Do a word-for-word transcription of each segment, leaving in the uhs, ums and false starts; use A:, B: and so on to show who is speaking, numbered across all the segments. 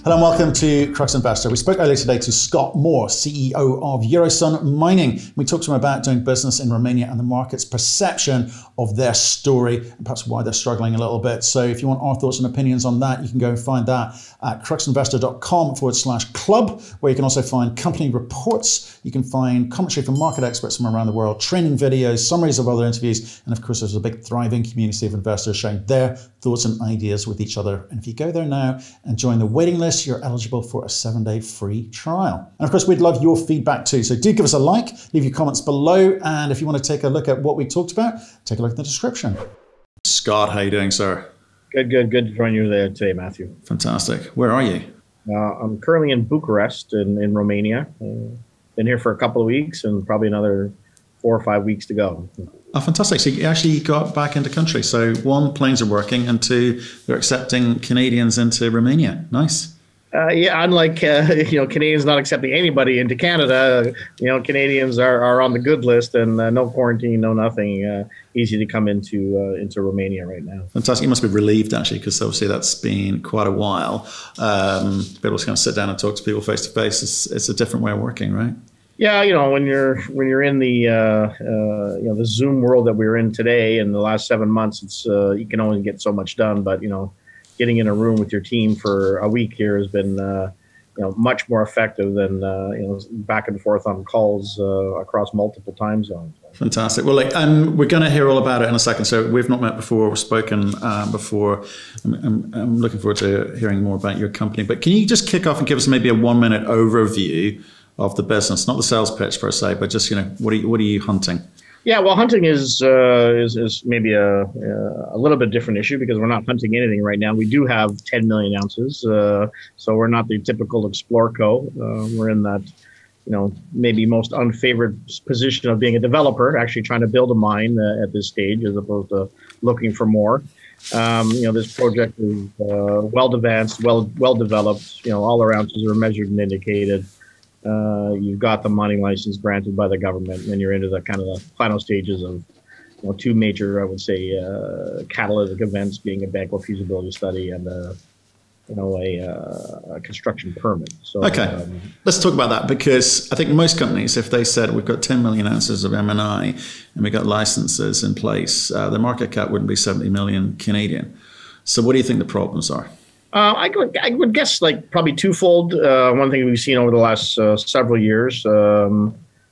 A: Hello and welcome to Crux Investor. We spoke earlier today to Scott Moore, C E O of Eurosun Mining. We talked to him about doing business in Romania and the market's perception of their story and perhaps why they're struggling a little bit. So if you want our thoughts and opinions on that, you can go and find that at cruxinvestor.com forward slash club, where you can also find company reports. You can find commentary from market experts from around the world, training videos, summaries of other interviews, and of course there's a big thriving community of investors sharing their thoughts and ideas with each other. And if you go there now and join the waiting list, you're eligible for a seven-day free trial. And of course, we'd love your feedback too. So do give us a like, leave your comments below. And if you want to take a look at what we talked about, take a look at the description. Scott, how are you doing, sir?
B: Good, good, good to join you there today, Matthew.
A: Fantastic. Where are you?
B: Uh, I'm currently in Bucharest in, in Romania. Uh, been here for a couple of weeks and probably another four or five weeks to go.
A: Oh, fantastic. So you actually got back into country. So one, planes are working, and two, they're accepting Canadians into Romania. Nice.
B: Uh, yeah, unlike, uh, you know, Canadians not accepting anybody into Canada, you know, Canadians are, are on the good list and uh, no quarantine, no nothing, uh, easy to come into uh, into Romania right now. Fantastic.
A: You must be relieved, actually, because obviously that's been quite a while. Um, be able to kind of sit down and talk to people face to face. It's, it's a different way of working, right?
B: Yeah, you know, when you're when you're in the uh, uh, you know the Zoom world that we're in today, in the last seven months, it's uh, you can only get so much done. But you know, getting in a room with your team for a week here has been uh, you know much more effective than uh, you know back and forth on calls uh, across multiple time zones.
A: Fantastic. Well, like, um, we're going to hear all about it in a second. So we've not met before, we've spoken um, before. I'm, I'm, I'm looking forward to hearing more about your company. But can you just kick off and give us maybe a one-minute overview of the business, not the sales pitch per se, but just, you know, what are you, what are you hunting?
B: Yeah, well, hunting is uh, is, is maybe a, a little bit different issue because we're not hunting anything right now. We do have ten million ounces, uh, so we're not the typical Explore Co. Uh, we're in that, you know, maybe most unfavored position of being a developer, actually trying to build a mine uh, at this stage as opposed to looking for more. Um, you know, this project is uh, well advanced, well well developed. You know, all our ounces are measured and indicated. Uh, you've got the mining license granted by the government, and you're into the kind of the final stages of, you know, two major, I would say, uh, catalytic events, being a bankable feasibility study and a, you know, a, uh, a construction permit. So,
A: okay,
B: um,
A: let's talk about that, because I think most companies, if they said we've got ten million ounces of M and I and we've got licenses in place, uh, the market cap wouldn't be seventy million Canadian. So what do you think the problems are?
B: Uh, I, would, I would guess like probably twofold. Uh, one thing we've seen over the last uh, several years, um,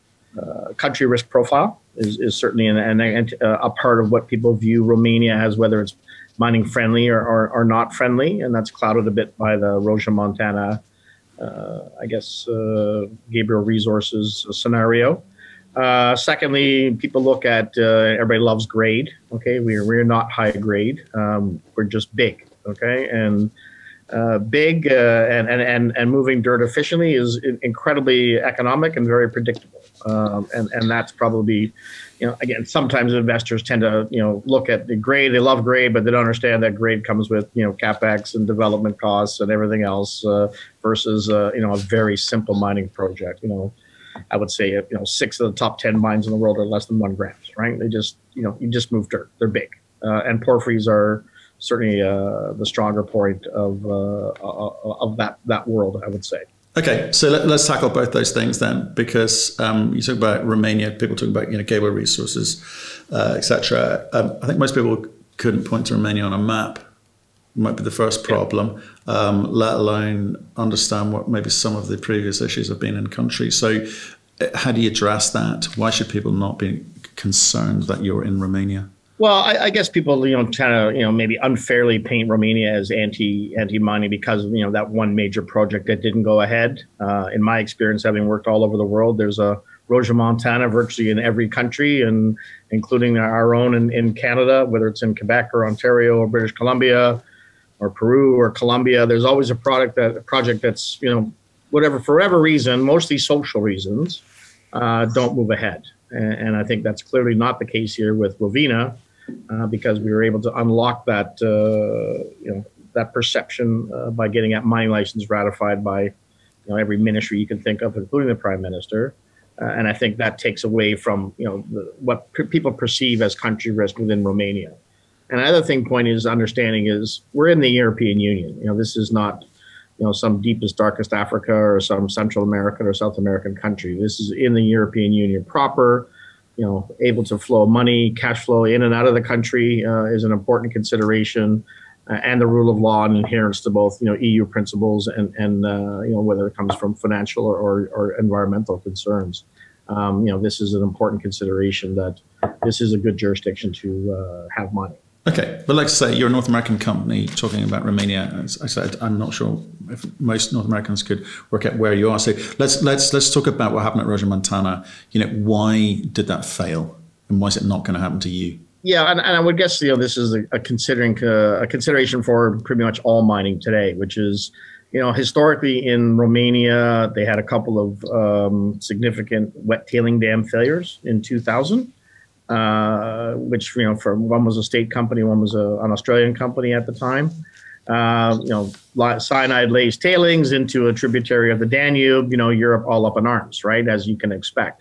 B: uh, country risk profile is, is certainly an, an, a part of what people view Romania as, whether it's mining friendly or, or, or not friendly. And that's clouded a bit by the Roja Montana, uh, I guess, uh, Gabriel Resources scenario. Uh, secondly, people look at, uh, everybody loves grade. Okay, we're, we're not high grade. Um, we're just big. Okay, and uh, big uh, and, and, and, and moving dirt efficiently is incredibly economic and very predictable. Um, and, and that's probably, you know, again, sometimes investors tend to, you know, look at the grade, they love grade, but they don't understand that grade comes with, you know, CapEx and development costs and everything else uh, versus, uh, you know, a very simple mining project. You know, I would say, you know, six of the top ten mines in the world are less than one grams, right? They just, you know, you just move dirt. They're big. Uh, and porphyries are certainly uh, the stronger point of uh, of that that world, I would say.
A: Okay, so let, let's tackle both those things then, because um, you talk about Romania, people talk about, you know, Gabriel Resources, uh, et cetera. Um, I think most people couldn't point to Romania on a map. Might be the first problem, yeah. um, let alone understand what maybe some of the previous issues have been in country. So how do you address that? Why should people not be concerned that you're in Romania?
B: Well, I, I guess people, you know, kind of, you know, maybe unfairly paint Romania as anti anti mining because of, you know, that one major project that didn't go ahead. Uh, in my experience, having worked all over the world, there's a Roja Montana virtually in every country, and including our own in, in Canada, whether it's in Quebec or Ontario or British Columbia or Peru or Colombia. There's always a product that a project that's, you know, whatever, for whatever reason, mostly social reasons, uh, don't move ahead. And, and I think that's clearly not the case here with Rovina. Uh, because we were able to unlock that, uh, you know, that perception uh, by getting that mining license ratified by, you know, every ministry you can think of, including the Prime Minister. Uh, and I think that takes away from, you know, the, what people perceive as country risk within Romania. And another thing, point is understanding is we're in the European Union. You know, this is not you know, some deepest, darkest Africa or some Central American or South American country. This is in the European Union proper. You know, able to flow money, cash flow in and out of the country uh, is an important consideration, uh, and the rule of law and adherence to both, you know, E U principles and, and uh, you know, whether it comes from financial or, or, or environmental concerns. Um, you know, this is an important consideration that this is a good jurisdiction to uh, have money.
A: Okay, but like I say, you're a North American company talking about Romania. As I said, I'm not sure if most North Americans could work out where you are. So let's let's let's talk about what happened at Regiomontana. You know, why did that fail, and why is it not going to happen to you?
B: Yeah, and, and I would guess, you know, this is a, a considering uh, a consideration for pretty much all mining today, which is, you know, historically in Romania they had a couple of um, significant wet tailing dam failures in two thousand. Uh, which, you know, for one was a state company, one was a, an Australian company at the time. Uh, you know, cyanide laced tailings into a tributary of the Danube, you know, Europe all up in arms, right, as you can expect.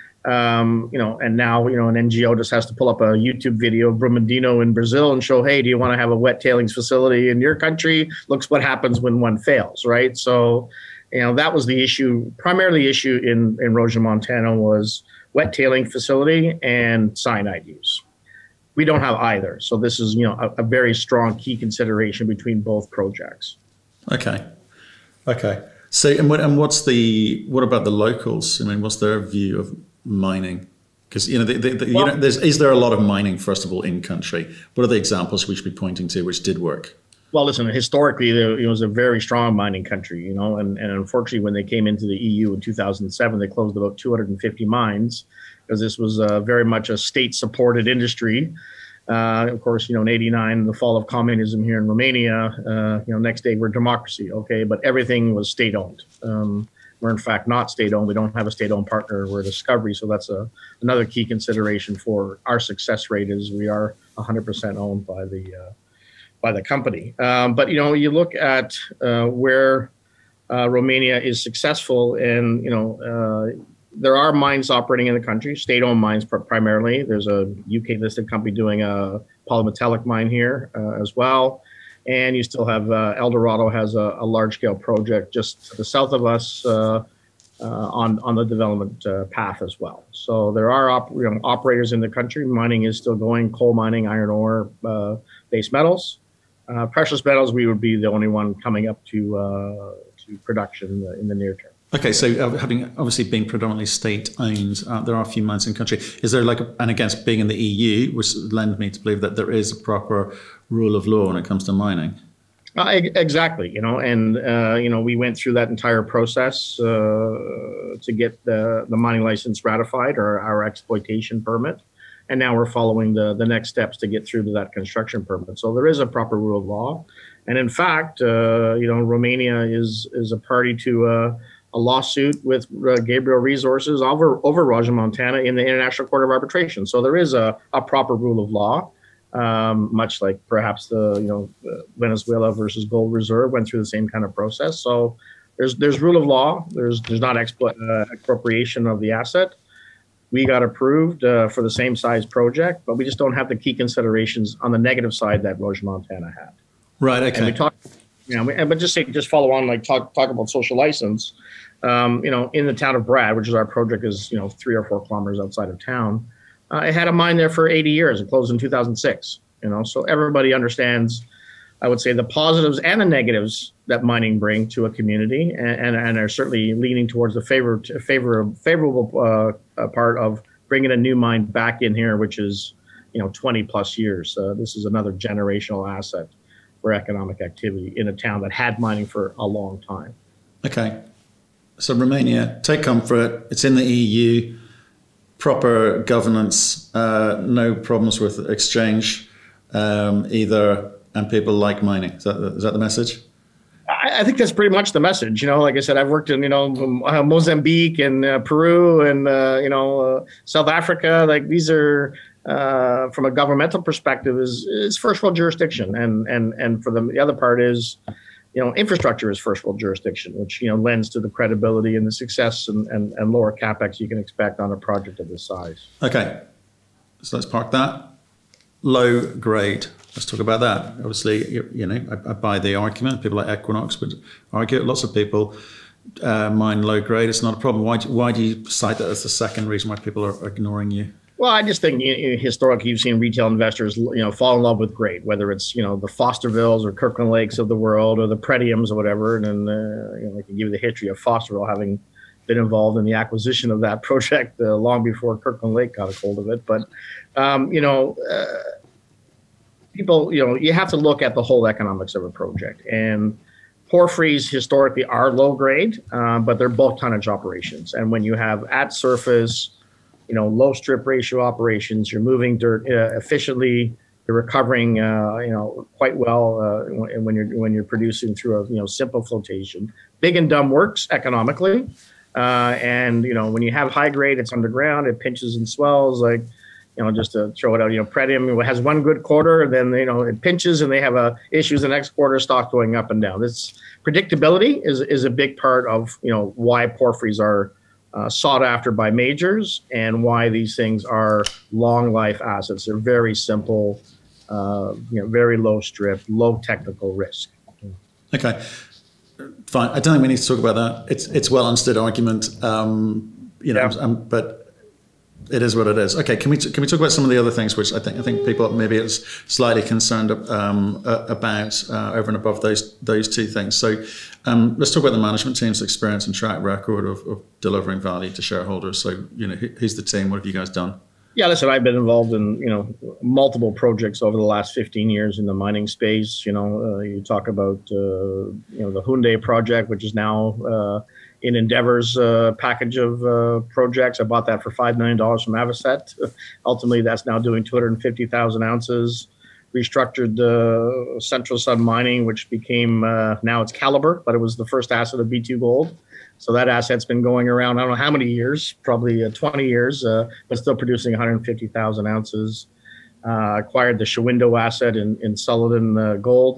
B: Um, you know, and now, you know, an N G O just has to pull up a YouTube video of Brumadinho in Brazil and show, hey, do you want to have a wet tailings facility in your country? Looks what happens when one fails, right? So, you know, that was the issue, primarily issue in, in Regiomontana was wet tailing facility and cyanide use. We don't have either. So this is, you know, a, a very strong key consideration between both projects.
A: Okay. Okay. So, and what, and what's the, what about the locals? I mean, what's their view of mining? Because, you know, the, the, the, well, you know, there's, is there a lot of mining, first of all, in country? What are the examples we should be pointing to which did work?
B: Well, listen, historically, it was a very strong mining country, you know, and, and unfortunately, when they came into the E U in two thousand seven, they closed about two hundred fifty mines because this was uh, very much a state-supported industry. Uh, of course, you know, in eighty-nine, the fall of communism here in Romania, uh, you know, next day we're democracy, okay, but everything was state-owned. Um, we're in fact not state-owned. We don't have a state-owned partner. We're a discovery, so that's a, another key consideration for our success rate is we are one hundred percent owned by the uh, by the company. Um, but, you know, you look at uh, where uh, Romania is successful and, you know, uh, there are mines operating in the country, state-owned mines pr primarily. There's a U K-listed company doing a polymetallic mine here uh, as well. And you still have uh, Eldorado has a, a large-scale project just to the south of us uh, uh, on, on the development uh, path as well. So there are op you know, operators in the country. Mining is still going, coal mining, iron ore, uh, base metals. Uh, precious metals, we would be the only one coming up to uh, to production in the, in the near term.
A: Okay, so uh, having obviously been predominantly state-owned, uh, there are a few mines in country. Is there like, a, and again, being in the E U, which lends me to believe that there is a proper rule of law when it comes to mining?
B: Uh, exactly, you know, and uh, you know, we went through that entire process uh, to get the the mining license ratified or our exploitation permit. And now we're following the, the next steps to get through to that construction permit. So there is a proper rule of law. And in fact, uh, you know, Romania is is a party to uh, a lawsuit with uh, Gabriel Resources over, over Regiomontana in the International Court of Arbitration. So there is a, a proper rule of law, um, much like perhaps the, you know, Venezuela versus Gold Reserve went through the same kind of process. So there's, there's rule of law. There's, there's not explo uh, expropriation of the asset. We got approved uh, for the same size project, but we just don't have the key considerations on the negative side that Regiomontana had.
A: Right. Okay.
B: And we talk, you know, and, but just say, just follow on, like talk talk about social license. Um, you know, in the town of Brad, which is our project, is you know three or four kilometers outside of town. Uh, it had a mine there for eighty years. It closed in two thousand six. You know, so everybody understands, I would say, the positives and the negatives that mining bring to a community, and, and, and are certainly leaning towards the favor, favor favorable uh, part of bringing a new mine back in here, which is, you know, twenty plus years. Uh, this is another generational asset for economic activity in a town that had mining for a long time.
A: Okay. So Romania, take comfort. It's in the E U, proper governance, uh, no problems with exchange um, either. And people like mining. Is that, is that the message?
B: I, I think that's pretty much the message. You know, like I said, I've worked in, you know, Mozambique and uh, Peru and, uh, you know, uh, South Africa. Like these are, uh, from a governmental perspective, is, is first world jurisdiction. And, and, and for the, the other part is, you know, infrastructure is first world jurisdiction, which, you know, lends to the credibility and the success and, and, and lower capex you can expect on a project of this size.
A: Okay. So let's park that. Low grade let's talk about that. Obviously, you, you know, I, I buy the argument. People like Equinox would argue it. Lots of people uh, mine low grade. It's not a problem. Why do, why do you cite that as the second reason why people are ignoring you?
B: Well, I just think, you know, historically, you've seen retail investors, you know, fall in love with grade, whether it's, you know, the Fostervilles or Kirkland Lakes of the world or the Pretiums or whatever. And then, uh, you know, I can give you the history of Fosterville having been involved in the acquisition of that project uh, long before Kirkland Lake got a hold of it. But, um, you know, uh, people, you know, you have to look at the whole economics of a project. And porphyries historically are low grade, uh, but they're bulk tonnage operations. And when you have at surface, you know, low strip ratio operations, you're moving dirt uh, efficiently, you're recovering, uh, you know, quite well uh, when you're when you're producing through a, you know, simple flotation. Big and dumb works economically, uh, and you know, when you have high grade, it's underground, it pinches and swells. Like, you know, just to throw it out, you know, Pretium has one good quarter, then you know it pinches, and they have a issues the next quarter, stock going up and down. This predictability is is a big part of, you know, why porphyries are Uh, sought after by majors, and why these things are long life assets. They're very simple, uh, you know, very low strip, low technical risk.
A: Okay, fine. I don't think we need to talk about that. It's it's well understood argument, um, you know,
B: Yeah.
A: um, but it is what it is. Okay, can we can we talk about some of the other things which I think I think people maybe it's slightly concerned um, about uh, over and above those those two things. So um, let's talk about the management team's experience and track record of, of delivering value to shareholders. So, you know, who, who's the team? What have you guys done?
B: Yeah, listen, I've been involved in, you know, multiple projects over the last fifteen years in the mining space. You know, uh, you talk about, uh, you know, the Hyundai project, which is now uh, in Endeavor's uh, package of uh, projects. I bought that for five million dollars from Avocet. Ultimately, that's now doing two hundred fifty thousand ounces. Restructured uh, Central Sun Mining, which became, uh, now it's Calibre, but it was the first asset of B two Gold. So that asset's been going around, I don't know how many years, probably uh, twenty years, uh, but still producing one hundred fifty thousand ounces. Uh, acquired the Shawindo asset in, in Sullivan uh, Gold,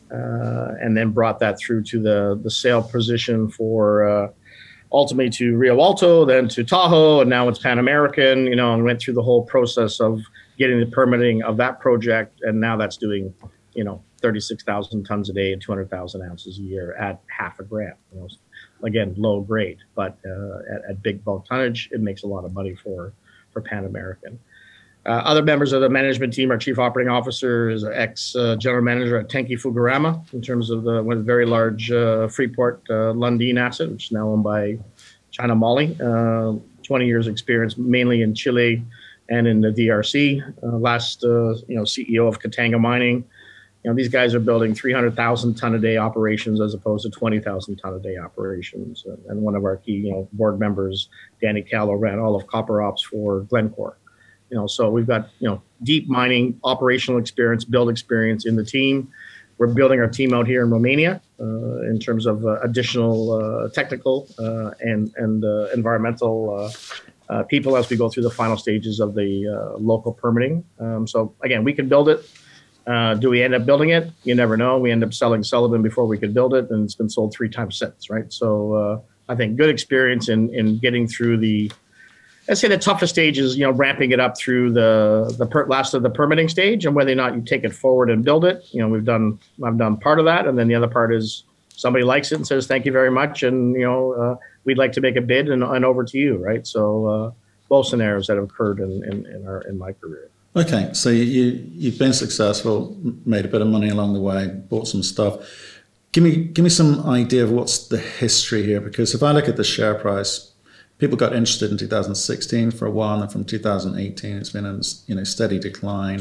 B: uh, and then brought that through to the, the sale position for uh, ultimately to Rio Alto, then to Tahoe, and now it's Pan American, you know, and went through the whole process of getting the permitting of that project. And now that's doing, you know, thirty-six thousand tons a day and two hundred thousand ounces a year at half a gram. You know, again, low grade, but uh, at, at big bulk tonnage, it makes a lot of money for, for Pan American. Uh, other members of the management team, our chief operating officer is ex uh, general manager at Tenke Fukurama, in terms of the one very large uh, Freeport uh, Lundin asset, which is now owned by China Moly. Uh, twenty years experience, mainly in Chile and in the D R C. Uh, last, uh, you know, C E O of Katanga Mining. You know, these guys are building three hundred thousand ton a day operations as opposed to twenty thousand ton a day operations. Uh, and one of our key, you know, board members, Danny Callow, ran all of copper ops for Glencore. You know, so we've got, you know, deep mining, operational experience, build experience in the team. We're building our team out here in Romania uh, in terms of uh, additional uh, technical uh, and, and uh, environmental uh, uh, people as we go through the final stages of the uh, local permitting. Um, so again, we can build it. Uh, do we end up building it? You never know. We end up selling Sullivan before we could build it, and it's been sold three times since, right? So uh, I think good experience in, in getting through the, let's say the toughest stage is, you know, ramping it up through the the per, last of the permitting stage, and whether or not you take it forward and build it. You know, we've done, I've done part of that, and then the other part is somebody likes it and says thank you very much, and you know, uh, we'd like to make a bid, and, and over to you, right? So uh, both scenarios that have occurred in in, in, our, in my career.
A: Okay, so you you've been successful, made a bit of money along the way, bought some stuff. Give me give me some idea of what's the history here, because if I look at the share price, people got interested in two thousand sixteen for a while, and then from two thousand eighteen, it's been a you know steady decline,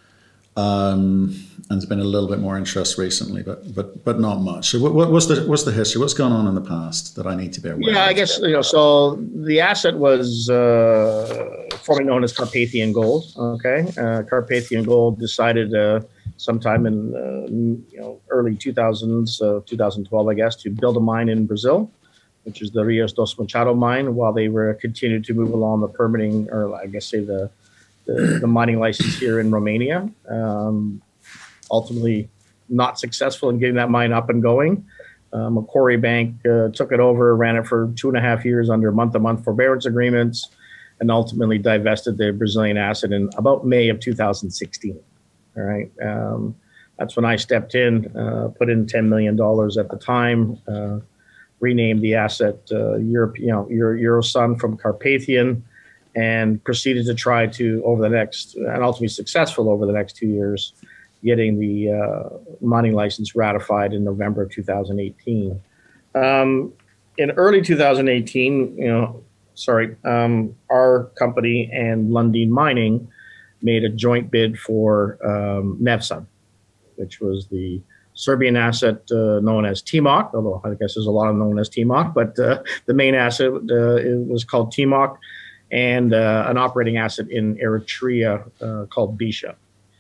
A: um, and there's been a little bit more interest recently, but but but not much. So what, what, what's the what's the history? What's gone on in the past that I need to be aware
B: yeah,
A: of?
B: I guess, you know, so the asset was uh, formerly known as Carpathian Gold. Okay, uh, Carpathian Gold decided uh, sometime in uh, you know early two thousands, uh, two thousand twelve, I guess, to build a mine in Brazil, which is the Rios dos Machado mine, while they were continued to move along the permitting, or I guess say the the, the mining license here in Romania. Um, ultimately, not successful in getting that mine up and going. Uh, Macquarie Bank uh, took it over, ran it for two and a half years under month-to-month forbearance agreements, and ultimately divested the Brazilian asset in about May of two thousand sixteen. All right. Um, that's when I stepped in, uh, put in ten million dollars at the time, uh, renamed the asset uh, Europe, you know, Euro, Eurosun from Carpathian, and proceeded to try to, over the next, and ultimately successful over the next two years, getting the uh, mining license ratified in November of two thousand eighteen. Um, in early two thousand eighteen, you know, sorry, um, our company and Lundin Mining made a joint bid for um, Nevsun, which was the Serbian asset uh, known as Timok, although I guess there's a lot of known as Timok, but uh, the main asset uh, it was called Timok, and uh, an operating asset in Eritrea uh, called Bisha.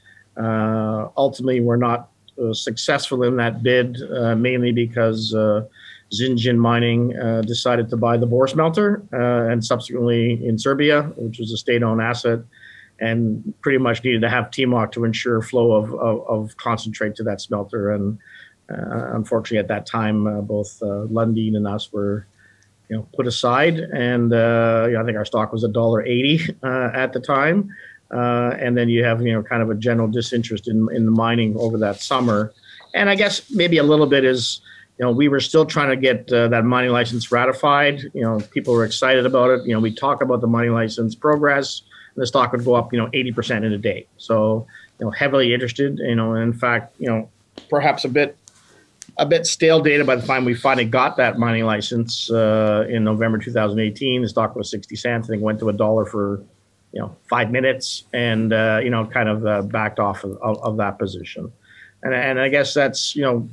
B: Uh, ultimately, we're not uh, successful in that bid, uh, mainly because uh, Zinjin Mining uh, decided to buy the Bor smelter, uh, and subsequently in Serbia, which was a state-owned asset, and pretty much needed to have Timok to ensure flow of, of, of concentrate to that smelter. And uh, unfortunately, at that time, uh, both uh, Lundin and us were, you know, put aside. And uh, you know, I think our stock was a dollar eighty uh, at the time. Uh, and then you have, you know, kind of a general disinterest in in the mining over that summer. And I guess maybe a little bit is, you know, we were still trying to get uh, that mining license ratified. You know, people were excited about it. You know, we talk about the mining license progress. The stock would go up, you know, eighty percent in a day. So, you know, heavily interested, you know, in fact, you know, perhaps a bit, a bit stale data by the time we finally got that mining license uh, in November two thousand eighteen. The stock was sixty cents. I think went to a dollar for, you know, five minutes, and uh, you know, kind of uh, backed off of, of, of that position. And and I guess that's, you know,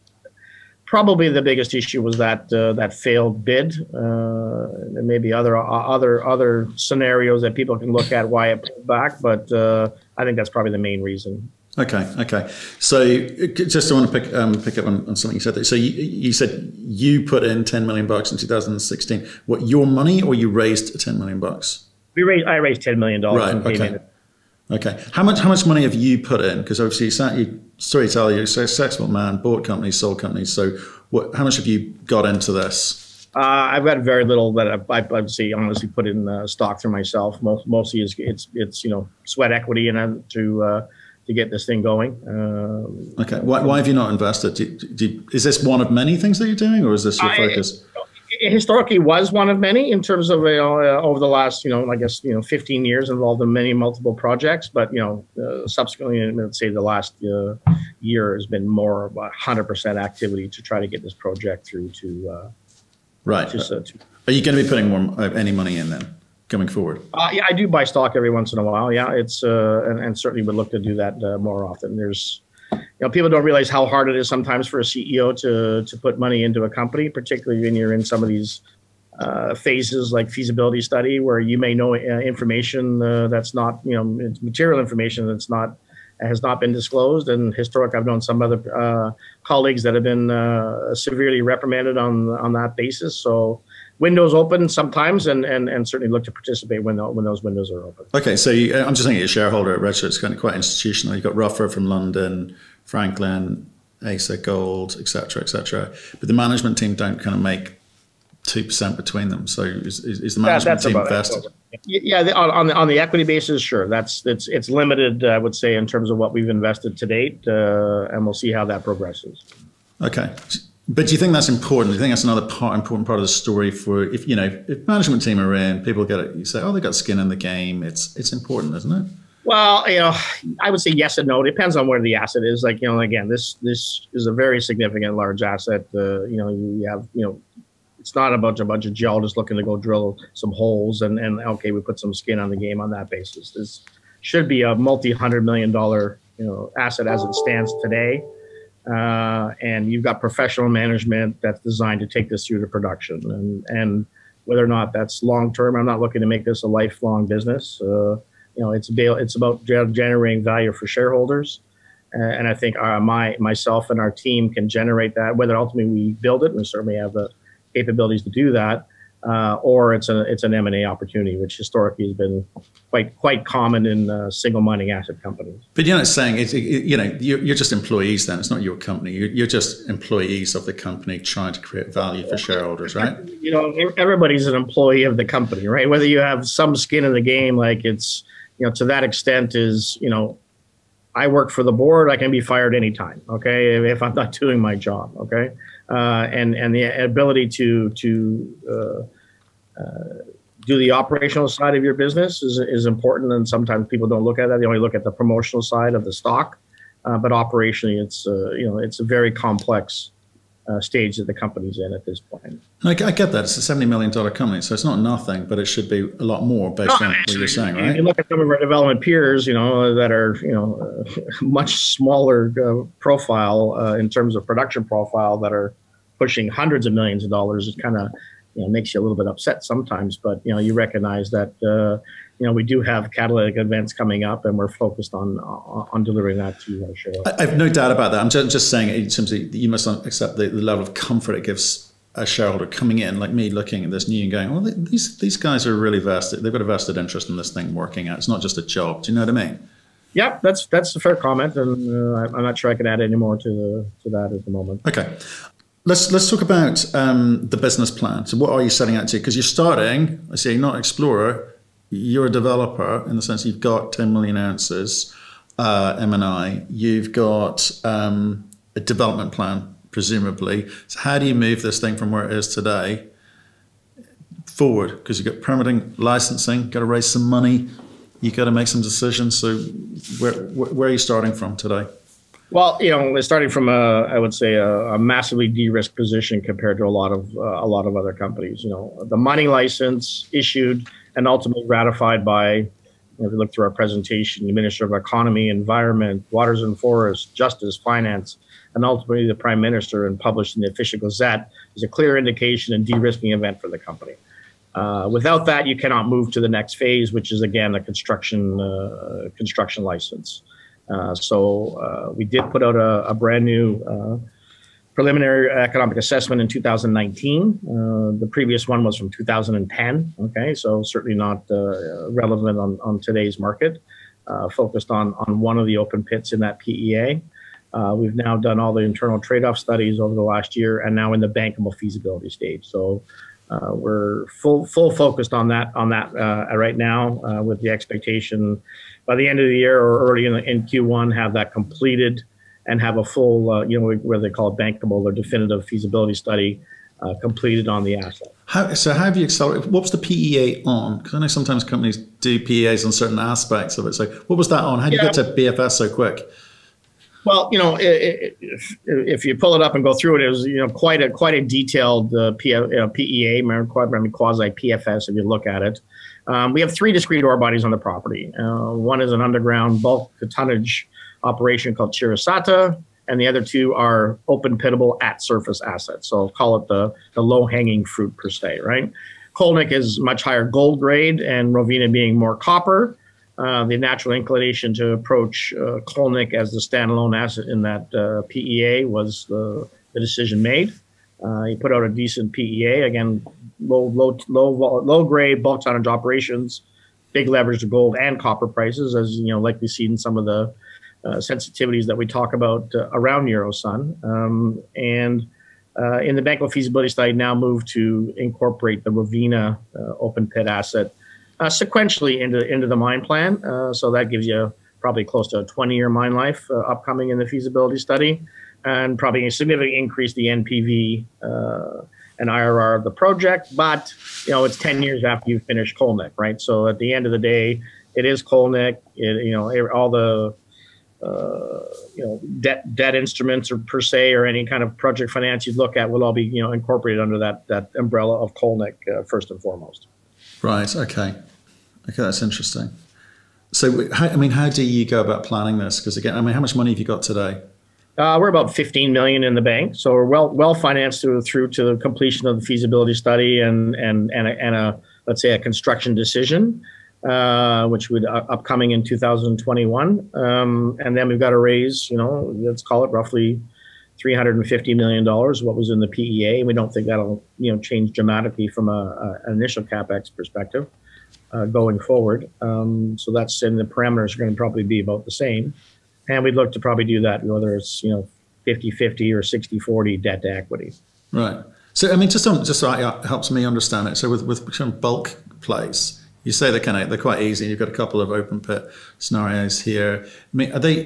B: probably the biggest issue was that uh, that failed bid. Uh, there may be other other other scenarios that people can look at why it pulled back, but uh, I think that's probably the main reason.
A: Okay, okay. So just I want to pick um, pick up on, on something you said there. So you, you said you put in ten million bucks in two thousand sixteen. What, your money, or you raised ten million bucks?
B: We raised. I raised ten million dollars.
A: Right. Okay. Okay. How much how much money have you put in? Because obviously, you, sorry to tell you, you're a successful man, bought companies, sold companies. So what? How much have you got into this?
B: Uh, I've got very little that I've, I've, I'd say honestly put in uh, stock for myself. Most, mostly is it's it's you know sweat equity in it to uh, to get this thing going. Uh,
A: okay. Why, why have you not invested? Do, do, is this one of many things that you're doing, or is this your focus?
B: I, It historically was one of many in terms of, you know, uh, over the last, you know, I guess, you know, fifteen years involved in many multiple projects. But, you know, uh, subsequently, let's say the last uh, year has been more of a one hundred percent activity to try to get this project through to. Uh,
A: right.
B: To, uh, to,
A: Are you going to be putting more uh, any money in then coming forward?
B: Uh, yeah, I do buy stock every once in a while. Yeah, it's uh, and, and certainly would look to do that uh, more often. There's. You know, people don't realize how hard it is sometimes for a C E O to to put money into a company, particularly when you're in some of these uh, phases like feasibility study, where you may know uh, information uh, that's not, you know, it's material information that's not has not been disclosed. And historically, I've known some other uh, colleagues that have been uh, severely reprimanded on on that basis. So windows open sometimes, and and, and certainly look to participate when the, when those windows are open.
A: Okay, so you, I'm just thinking a shareholder at Redshirt is kind of quite institutional. You've got Ruffer from London, Franklin, Acer Gold, et cetera, et cetera. But the management team don't kind of make two percent between them. So is, is, is the management
B: that,
A: team invested?
B: It. Yeah, the, on, the, on the equity basis, sure. That's it's it's limited, I would say, in terms of what we've invested to date, uh, and we'll see how that progresses.
A: Okay. But do you think that's important? Do you think that's another part, important part of the story for, if, you know, if management team are in, people get it, you say, oh, they got skin in the game. It's it's important, isn't it?
B: Well, you know, I would say yes and no. It depends on where the asset is. Like, you know, again, this this is a very significant large asset. Uh, you know, you have, you know, it's not a bunch, a bunch of geologists looking to go drill some holes and, and okay, we put some skin on the game on that basis. This should be a multi-hundred million dollar, you know, asset as it stands today. Uh, and you've got professional management that's designed to take this through to production. And, and whether or not that's long-term, I'm not looking to make this a lifelong business. Uh, you know, it's, it's about generating value for shareholders. Uh, and I think uh, my, myself and our team can generate that, whether ultimately we build it, and we certainly have the capabilities to do that, uh, or it's a it's an M and A opportunity, which historically has been quite quite common in uh, single mining asset companies. But
A: you're not saying it's, it, you know, you're, you're just employees then. It's not your company. You're, you're just employees of the company trying to create value for shareholders, right?
B: You know, everybody's an employee of the company, right? Whether you have some skin in the game, like it's, you know, to that extent is, you know, I work for the board. I can be fired anytime. Okay, if, if I'm not doing my job. Okay, uh, and and the ability to to uh, uh, do the operational side of your business is is important. And sometimes people don't look at that. They only look at the promotional side of the stock. Uh, but operationally, it's uh, you know it's a very complex uh, stage that the company's in at this point.
A: I, I get that. It's a seventy million dollar company, so it's not nothing, but it should be a lot more based no, on what you're saying, right?
B: You look at some of our development peers, you know, that are you know uh, much smaller uh, profile uh, in terms of production profile that are pushing hundreds of millions of dollars. It kind of you know makes you a little bit upset sometimes, but you know you recognize that. Uh, You know, we do have catalytic events coming up, and we're focused on on delivering that to our shareholders.
A: I have no doubt about that. I'm just, just saying, in terms of you must accept the, the level of comfort it gives a shareholder coming in, like me, looking at this new and going, well, these these guys are really vested. They've got a vested interest in this thing working out. It's not just a job. Do you know what I mean?
B: Yeah, that's that's a fair comment, and uh, I'm not sure I can add any more to the, to that at the moment.
A: Okay. Let's let's talk about um, the business plan. So, what are you setting out to? Because you're starting. I say, not explorer. You're a developer in the sense you've got ten million ounces uh, M and I. You've got um, a development plan, presumably. So how do you move this thing from where it is today forward? Because you've got permitting, licensing, got to raise some money. You've got to make some decisions. So where, where are you starting from today?
B: Well, you know, we're starting from a, I would say, a, a massively de-risked position compared to a lot of uh, a lot of other companies. You know, the mining license issued and ultimately ratified by, you know, if you look through our presentation, the Minister of Economy, Environment, Waters and Forests, Justice, Finance, and ultimately the Prime Minister, and published in the Official Gazette, is a clear indication and de-risking event for the company. Uh, without that, you cannot move to the next phase, which is again a construction uh, construction license. Uh, so uh, we did put out a, a brand new uh, preliminary economic assessment in two thousand nineteen. Uh, the previous one was from two thousand ten. Okay, so certainly not uh, relevant on, on today's market. Uh, focused on on one of the open pits in that P E A. Uh, we've now done all the internal trade-off studies over the last year, and now in the bankable feasibility stage. So uh, we're full full focused on that on that uh, right now, uh, with the expectation by the end of the year or early in, the, in Q one have that completed. And have a full, uh, you know, where they call it bankable or definitive feasibility study uh, completed on the asset.
A: How, so how have you accelerated? What was the P E A on? Because I know sometimes companies do P E As on certain aspects of it. So what was that on? How did yeah. you get to B F S so quick?
B: Well, you know, it, it, if, if you pull it up and go through it, it was, you know, quite a quite a detailed uh, P, uh, P E A, I mean, quasi P F S, if you look at it. Um, we have three discrete ore bodies on the property. Uh, one is an underground bulk tonnage operation called Chirasata, and the other two are open pittable at surface assets. So I'll call it the, the low hanging fruit per se, right? Kolnik is much higher gold grade, and Rovina being more copper. Uh, the natural inclination to approach uh, Kolnik as the standalone asset in that uh, P E A was the, the decision made. Uh, he put out a decent P E A, again, low, low, low, low grade bulk tonnage operations, big leverage to gold and copper prices, as you know, like we see in some of the Uh, sensitivities that we talk about uh, around Eurosun. Um, and uh, in the bankable feasibility study now moved to incorporate the Rovina uh, open pit asset uh, sequentially into, into the mine plan. Uh, so that gives you probably close to a twenty year mine life uh, upcoming in the feasibility study, and probably a significantly increase the N P V uh, and I R R of the project. But, you know, it's ten years after you finish Kolnik, right? So at the end of the day, it is Kolnik, it, you know, all the Uh, you know, debt debt instruments or per se, or any kind of project finance you look at will all be, you know, incorporated under that that umbrella of Kolnik uh, first and foremost.
A: Right. Okay. Okay, that's interesting. So, how, I mean, how do you go about planning this? Because again, I mean, how much money have you got today?
B: Uh, we're about fifteen million in the bank, so we're well well financed through through to the completion of the feasibility study and and and a, and a let's say a construction decision. Uh, which would uh, upcoming in two thousand twenty-one, um, and then we've got to raise, you know, let's call it roughly three hundred fifty million dollars, what was in the P E A. We don't think that'll, you know, change dramatically from a, a, an initial capex perspective uh, going forward. Um, so that's, and the parameters are going to probably be about the same, and we'd look to probably do that whether it's, you know, fifty fifty or sixty forty debt to equity.
A: Right. So I mean, just on, just so it helps me understand it. So with with some bulk plays, you say they're kind of they're quite easy. You've got a couple of open pit scenarios here. I mean, are they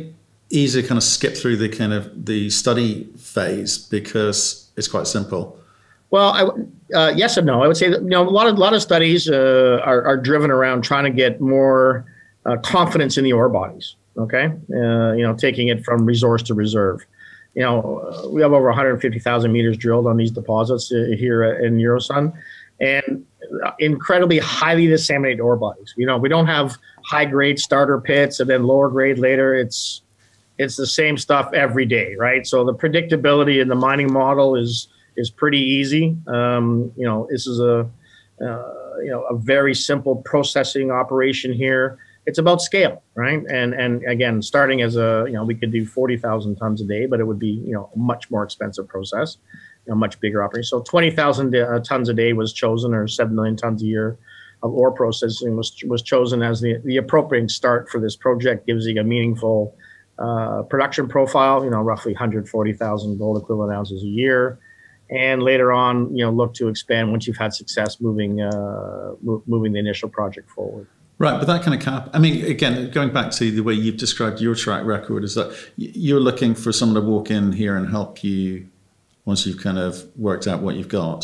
A: easy to kind of skip through the kind of the study phase because it's quite simple?
B: Well, I, uh, yes and no. I would say that, you know, a lot of a lot of studies uh, are, are driven around trying to get more uh, confidence in the ore bodies. Okay, uh, you know, taking it from resource to reserve. You know, uh, we have over one hundred fifty thousand meters drilled on these deposits uh, here in Eurosun, and incredibly highly disseminated ore bodies. You know, we don't have high grade starter pits and then lower grade later. It's it's the same stuff every day, right? So the predictability in the mining model is is pretty easy. Um, you know, this is a uh, you know a very simple processing operation here. It's about scale, right? And and again, starting as a you know we could do forty thousand tons a day, but it would be you know a much more expensive process, you know, much bigger operation. So twenty thousand uh, tons a day was chosen, or seven million tons a year of ore processing was was chosen as the the appropriate start for this project. Gives you a meaningful uh, production profile, you know, roughly one hundred forty thousand gold equivalent ounces a year. And later on, you know, look to expand once you've had success moving uh, mo moving the initial project forward.
A: Right, but that kind of cap. I mean, again, going back to the way you've described your track record, is that you're looking for someone to walk in here and help you once you've kind of worked out what you've got.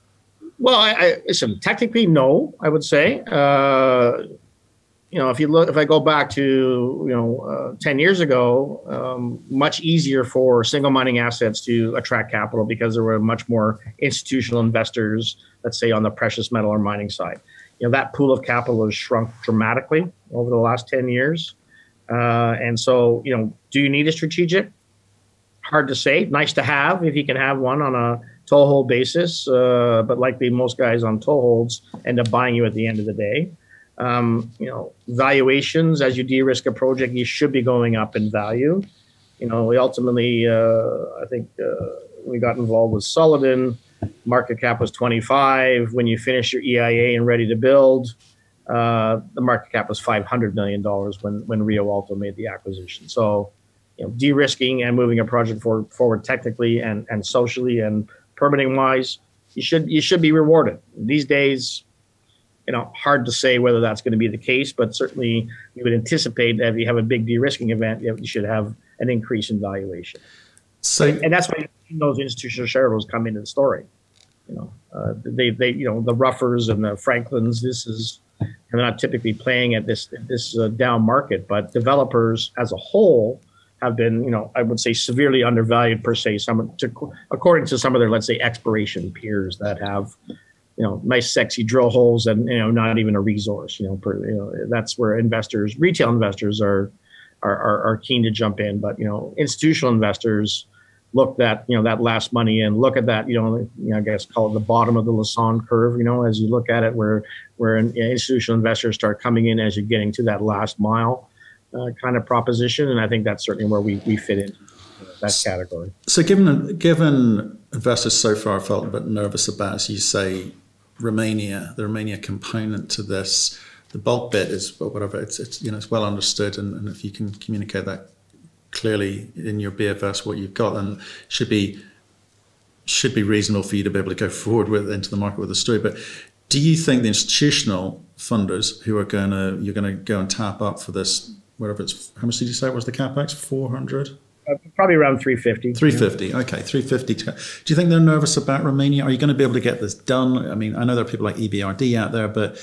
B: Well, I, I listen. Technically, no. I would say, uh, you know, if you look, if I go back to you know uh, ten years ago, um, much easier for single mining assets to attract capital because there were much more institutional investors, let's say on the precious metal or mining side. You know, that pool of capital has shrunk dramatically over the last ten years. Uh, and so, you know, do you need a strategic? Hard to say. Nice to have if you can have one on a toehold basis. Uh, but likely most guys on toeholds end up buying you at the end of the day. Um, you know, valuations, as you de-risk a project, you should be going up in value. You know, we ultimately, uh, I think uh, we got involved with Sullivan. Market cap was twenty-five. When you finish your E I A and ready to build, uh, the market cap was five hundred million dollars when, when Rio Alto made the acquisition. So, you know, de-risking and moving a project forward, forward technically and, and socially and permitting wise, you should, you should be rewarded. These days, you know, hard to say whether that's going to be the case, but certainly you would anticipate that if you have a big de-risking event, you should have an increase in valuation. So, and that's why those institutional shareholders come into the story. You know, uh, they, they, you know, the Ruffers and the Franklins. This is, and they're not typically playing at this this uh, down market, but developers as a whole have been, you know, I would say severely undervalued per se. Some, to, according to some of their, let's say, exploration peers that have, you know, nice, sexy drill holes and you know, not even a resource. You know, per, you know, that's where investors, retail investors, are. Are, are, are keen to jump in, but you know, institutional investors look at you know that last money and look at that you know, you know I guess call it the bottom of the Lassonde curve. You know, as you look at it, where where an, institutional investors start coming in as you're getting to that last mile uh, kind of proposition, and I think that's certainly where we we fit in that category. So,
A: given given investors so far felt a bit nervous about, as you say, Romania, the Romania component to this. The bulk bit is whatever it's, it's you know it's well understood, and, and if you can communicate that clearly in your B F S what you've got, then should be should be reasonable for you to be able to go forward with into the market with the story. But do you think the institutional funders who are going to you're going to go and tap up for this, whatever it's, how much did you say was the capex? four hundred?
B: Uh, probably around three fifty.
A: three fifty, yeah. Okay, three fifty. Do you think they're nervous about Romania? Are you going to be able to get this done? I mean, I know there are people like E B R D out there, but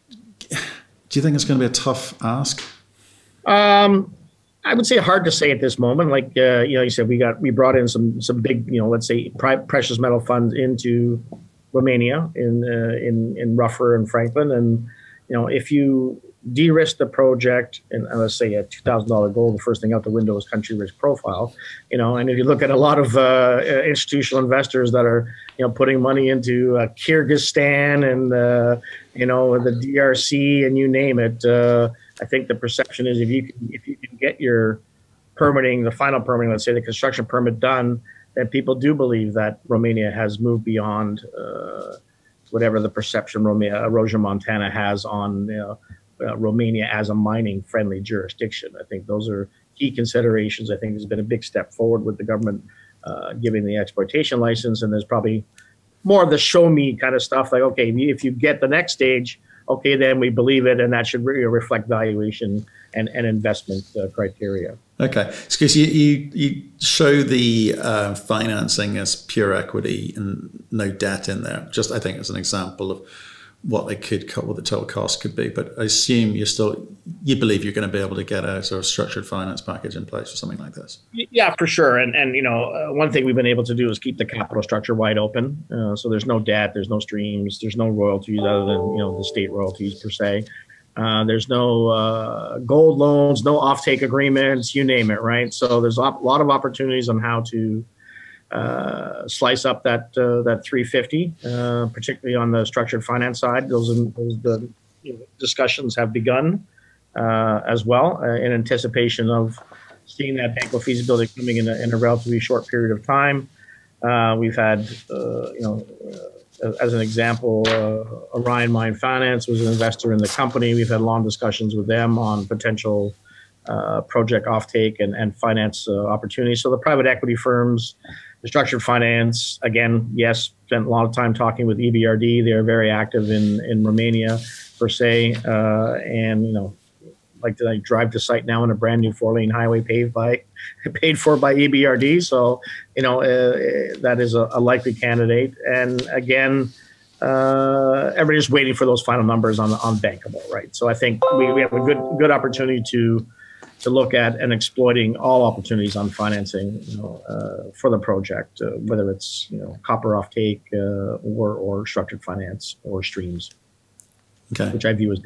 A: do you think it's going to be a tough ask?
B: Um, I would say hard to say at this moment. Like uh, you know, you said we got we brought in some some big you know let's say precious metal funds into Romania in uh, in in Ruffer and Franklin, and you know if you de-risk the project and uh, let's say a two thousand dollar gold, the first thing out the window is country risk profile. You know, and if you look at a lot of uh, institutional investors that are you know putting money into uh, Kyrgyzstan and uh, you know the D R C and you name it, uh, I think the perception is if you can if you can get your permitting, the final permitting, let's say the construction permit done, then people do believe that Romania has moved beyond uh, whatever the perception Romania, Roja Montana has on you know, uh, Romania as a mining-friendly jurisdiction. I think those are key considerations. I think there's been a big step forward with the government uh, giving the exploitation license, and there's probably more of the show me kind of stuff. Like, okay, if you get the next stage, okay, then we believe it, and that should re reflect valuation and, and investment uh, criteria.
A: Okay, because you, you, you show the uh, financing as pure equity and no debt in there, just I think as an example of what they could, what the total cost could be. But I assume you're still, you believe you're going to be able to get a sort of structured finance package in place for something like this.
B: Yeah, for sure. And and you know, uh, one thing we've been able to do is keep the capital structure wide open. Uh, so there's no debt, there's no streams, there's no royalties other than you know the state royalties per se. Uh, there's no uh, gold loans, no offtake agreements, you name it, right? So there's a lot of opportunities on how to uh, slice up that uh, that three fifty, uh, particularly on the structured finance side. Those, those the you know, discussions have begun uh, as well uh, in anticipation of seeing that bank feasibility coming in a, in a relatively short period of time. Uh, we've had, uh, you know. Uh, As an example, uh, Orion Mine Finance was an investor in the company. We've had long discussions with them on potential uh, project offtake and, and finance uh, opportunities. So the private equity firms, the structured finance, again, yes, spent a lot of time talking with E B R D. They're very active in, in Romania, per se. Uh, and, you know, like to like, drive to site now on a brand new four lane highway paved by, paid for by E B R D. So, you know, uh, that is a, a likely candidate. And again, uh, everybody's waiting for those final numbers on on bankable, right? So I think we, we have a good good opportunity to to look at and exploiting all opportunities on financing, you know, uh, for the project, uh, whether it's you know copper offtake uh, or or structured finance or streams,
A: okay,
B: which I view as.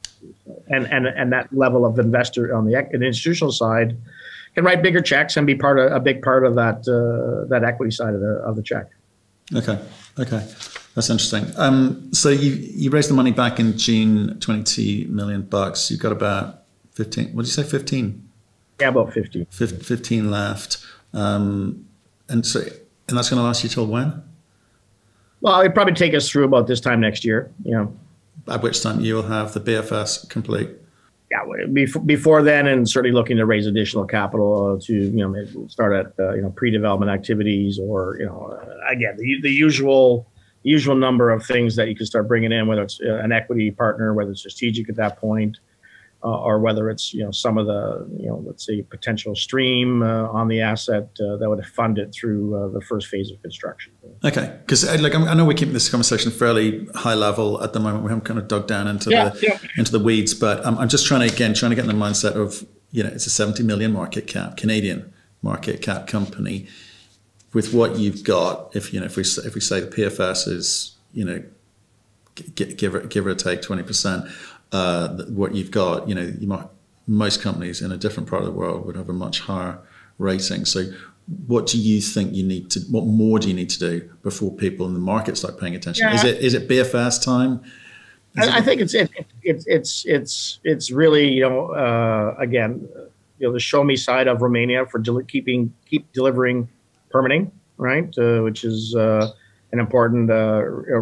B: And, and and that level of investor on the institutional side can write bigger checks and be part of a big part of that uh, that equity side of the of the check.
A: Okay, okay, that's interesting. Um, so you you raised the money back in June, twenty-two million bucks. You've got about fifteen. What did you say? Fifteen.
B: Yeah, about fifteen.
A: Fifteen left, um, and so and that's going to last you till when?
B: Well, it'd probably take us through about this time next year. You know.
A: At which time you will have the B F S complete.
B: Yeah, before then, and certainly looking to raise additional capital to you know start at uh, you know pre-development activities, or you know again the the usual usual number of things that you can start bringing in, whether it's an equity partner, whether it's strategic at that point, uh, or whether it's you know some of the you know let's say potential stream uh, on the asset uh, that would fund it through uh, the first phase of construction.
A: Okay, because like I know we're keeping this conversation fairly high level at the moment. We haven't kind of dug down into
B: yeah,
A: the
B: yeah.
A: into the weeds, but I'm, I'm just trying to again trying to get in the mindset of you know it's a seventy million market cap Canadian market cap company with what you've got. If you know if we if we say the P F S is you know give give or, give or take twenty percent, uh, what you've got you know you might most companies in a different part of the world would have a much higher rating. So. What do you think you need to? What more do you need to do before people in the market start paying attention? Yeah. Is it is it B F S time?
B: I, I think it's it, it's it's it's it's really you know uh, again you know the show me side of Romania for del keeping keep delivering permitting, right, uh, which is uh, an important uh,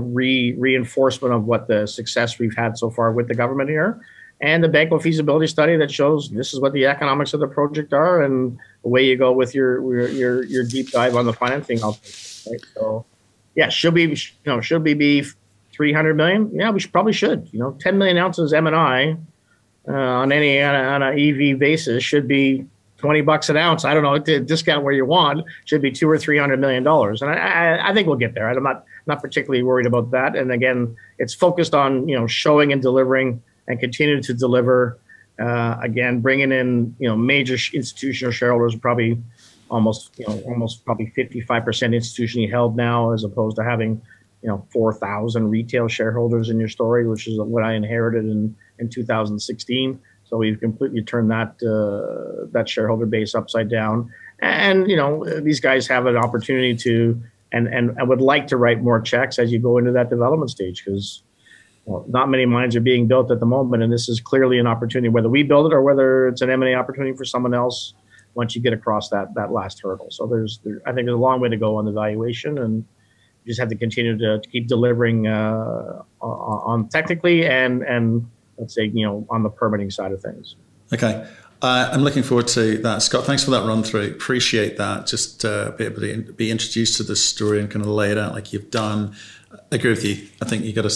B: re reinforcement of what the success we've had so far with the government here. And the bank feasibility study that shows this is what the economics of the project are, and away you go with your your your deep dive on the financing. Right? So, yeah, should we you know should we be three hundred million? Yeah, we should, probably should. You know, ten million ounces M and I uh, on any on, a, on an E V basis should be twenty bucks an ounce. I don't know, to discount where you want, should be two or three hundred million dollars, and I, I I think we'll get there. I'm not not particularly worried about that. And again, it's focused on you know showing and delivering. And continue to deliver. Uh, again, bringing in you know major institutional shareholders, probably almost you know almost probably fifty-five percent institutionally held now, as opposed to having you know four thousand retail shareholders in your story, which is what I inherited in in two thousand sixteen. So we've completely turned that uh, that shareholder base upside down. And you know these guys have an opportunity to and and I would like to write more checks as you go into that development stage, because. Well, not many mines are being built at the moment, and this is clearly an opportunity, whether we build it or whether it's an M and A opportunity for someone else once you get across that that last hurdle. So there's, there, I think there's a long way to go on the valuation, and you just have to continue to, to keep delivering uh, on technically and, and let's say, you know, on the permitting side of things.
A: Okay. Uh, I'm looking forward to that. Scott, thanks for that run through. Appreciate that. Just uh, be able to be introduced to this story and kind of lay it out like you've done. I agree with you. I think you got to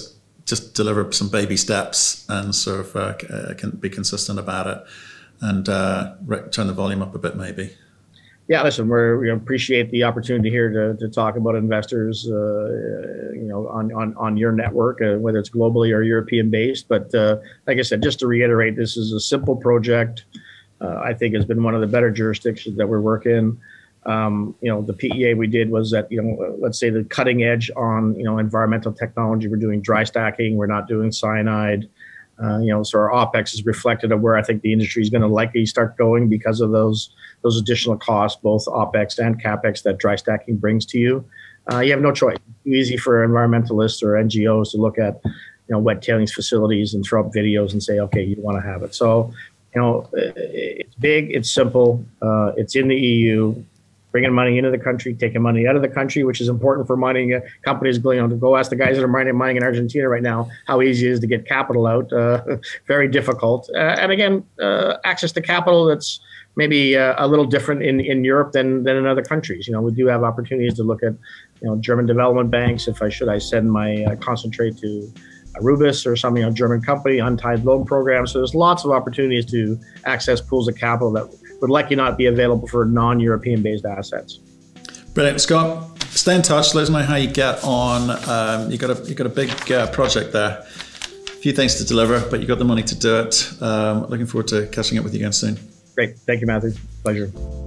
A: just deliver some baby steps and sort of uh, can be consistent about it and uh, turn the volume up a bit maybe. Yeah,
B: listen, we're, we appreciate the opportunity here to, to talk about investors, uh, you know, on, on, on your network, uh, whether it's globally or European based. But uh, like I said, just to reiterate, this is a simple project. Uh, I think has been one of the better jurisdictions that we're working. Um, you know, the P E A we did was at, you know, let's say the cutting edge on, you know, environmental technology. We're doing dry stacking. We're not doing cyanide. Uh, you know, so our OPEX is reflected of where I think the industry is going to likely start going because of those those additional costs, both OPEX and CAPEX that dry stacking brings to you. Uh, you have no choice. It's easy for environmentalists or N G Os to look at, you know, wet tailings facilities and throw up videos and say, okay, you want to have it. So, you know, it's big, it's simple, uh, it's in the E U. Bringing money into the country, taking money out of the country, which is important for mining uh, companies. You know, to go ask the guys that are mining, mining in Argentina right now how easy it is to get capital out. Uh, very difficult. Uh, and again, uh, access to capital that's maybe uh, a little different in, in Europe than, than in other countries. You know, we do have opportunities to look at, you know, German development banks. If I should, I send my uh, concentrate to Arubis or some, you know, German company, untied loan program. So there's lots of opportunities to access pools of capital that would likely not be available for non-European based assets.
A: Brilliant, Scott. Stay in touch. Let us know how you get on. Um, you got a you got a big uh, project there. A few things to deliver, but you got the money to do it. Um, looking forward to catching up with you again soon.
B: Great, thank you, Matthew. Pleasure.